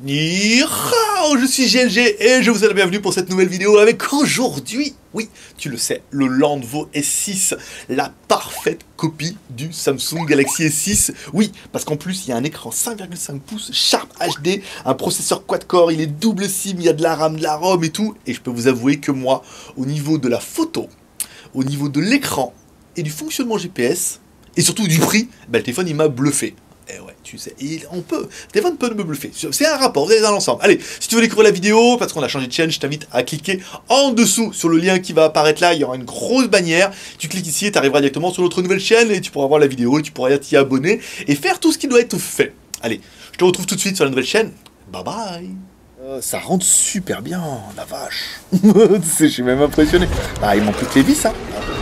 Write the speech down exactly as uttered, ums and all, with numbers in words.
Ni hao, je suis G L G et je vous souhaite la bienvenue pour cette nouvelle vidéo avec aujourd'hui, oui, tu le sais, le Lenovo S six, la parfaite copie du Samsung Galaxy S six. Oui, parce qu'en plus, il y a un écran cinq virgule cinq pouces, Sharp H D, un processeur quad-core, il est double SIM, il y a de la RAM, de la ROM et tout. Et je peux vous avouer que moi, au niveau de la photo, au niveau de l'écran et du fonctionnement G P S, et surtout du prix, bah, le téléphone, il m'a bluffé. Eh ouais, tu sais, et on peut, le téléphone peut me bluffer, c'est un rapport, vous allez dans l'ensemble. Allez, si tu veux découvrir la vidéo, parce qu'on a changé de chaîne, je t'invite à cliquer en dessous sur le lien qui va apparaître là, il y aura une grosse bannière, tu cliques ici et tu arriveras directement sur notre nouvelle chaîne, et tu pourras voir la vidéo, et tu pourras t'y abonner, et faire tout ce qui doit être fait. Allez, je te retrouve tout de suite sur la nouvelle chaîne, bye bye. Euh, ça rentre super bien, la vache. Je suis même impressionné. Ah, il manque plus que les vis, hein.